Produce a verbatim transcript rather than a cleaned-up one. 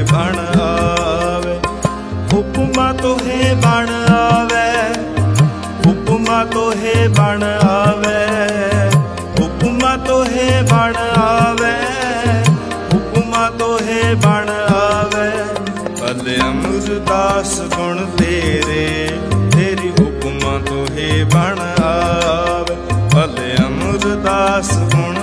बण आवे, हुक्मा तोहे बण आवे, हुक्मा तोहे बण आवे, हुक्मा तोहे बण आवे, हुक्मा तोहे बण आवे। भले अमरदास गुण तेरे, तेरी हुक्मा तोहे बण आवे, भले अमरदास गुण